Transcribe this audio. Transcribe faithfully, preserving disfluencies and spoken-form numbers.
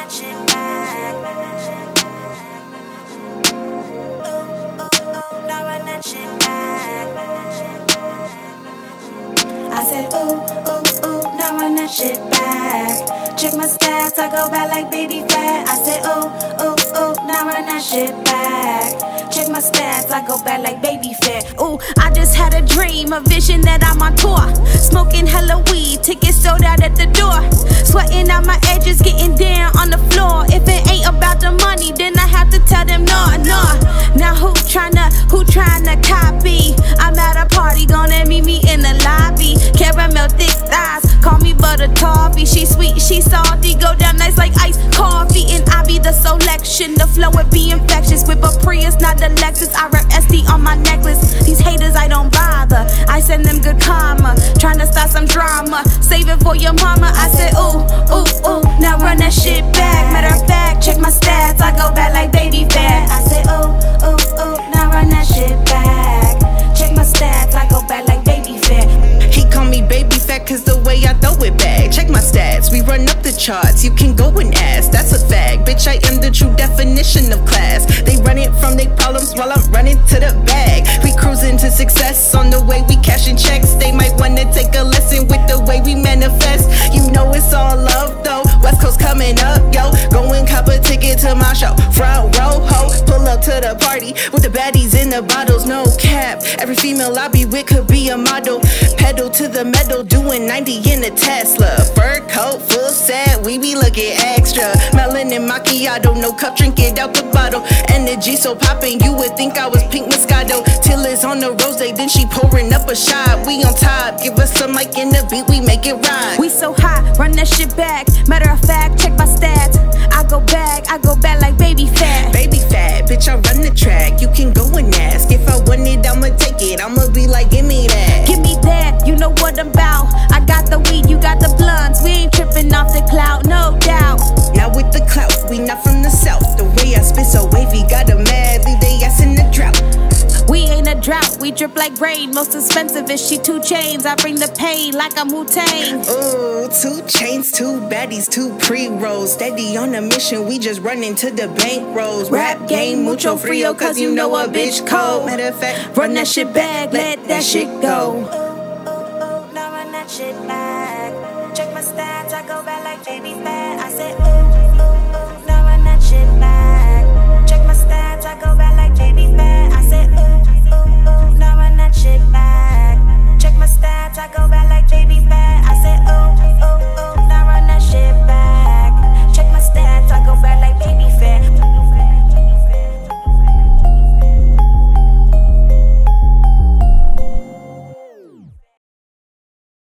that shit back. Ooh, ooh, ooh, now run that shit back. I said, ooh, ooh, ooh, now run that shit back. Check my stats, I go back like baby fat. I said, ooh, ooh, ooh, now run that shit back. Check my stats, I go back like baby fat. Ooh, I just had a dream, a vision that I'm on tour. Smoking hella weed, tickets sold out at the door. Sweating out my edges, getting down on the floor. If it ain't about the money, then I have to tell them no, no. Now who tryna, who tryna copy? I'm at a party, gonna meet me in the lobby. Caramel thick thighs, call me butter toffee. She sweet, she salty, go down nice like iced coffee. And I be the selection, the flow would be infectious. With a Prius, not the Lexus, I rep S D on my necklace. These haters, I don't bother, I send them good karma. Tryna start some drama, save it for your mama. I said ooh, ooh, ooh, now run that shit back. Matter of fact, check my stats, I go back like baby fat. I said ooh, ooh, ooh, now run that shit back. Check my stats, I go back like baby fat. He call me baby fat cause the way I throw it back. Check my stats, we run up the charts, you can go and ask, that's a fact. Bitch, I am the true definition of class. They running from their problems while I'm running to the bag. We cruising to success on the way we cashing checks. They might wanna take a lesson with the way we manifest. You know it's all love though, West Coast coming up, yo. Go and cop a ticket to my show, front row, ho. Pull up to the party with the baddies in the bottles, no cap. Every female I be with could be a model. Pedal to the metal, doing ninety in a Tesla. Fur coat, full set, we be looking extra. Melanin macchiato, no cup, drink it out the bottle. Energy so poppin', you would think I was Pink Moscato. Till it's on the rose, then she pouring up a shot. We on top, give us some mic in the beat, we make it rock. We so hot, run that shit back. Matter of fact, check my stats. I go back, I go back like baby fat. Baby fat, bitch, I run the track. You can go and ask. If I want it, I'ma take it. I'ma be like, give me that. Give me that, you know what I'm about. I got the weed, you got the blunts. We ain't tripping off the cloud, no doubt. Now with the clout, we not from the south. The way I spit so wavy, got them mad, leave they ass in the drought. We ain't a drought, we drip like rain. Most expensive is she two chains. I bring the pain like I'm Wu-Tang. Ooh, two chains, two baddies, two pre-rolls. Steady on a mission, we just run into the bank rolls. Rap game, mucho frio, cause you know a bitch cold. Matter of fact, run that shit back, let that shit go. Ooh, ooh, ooh, now run that shit back. Check my stats, I go back like baby fat.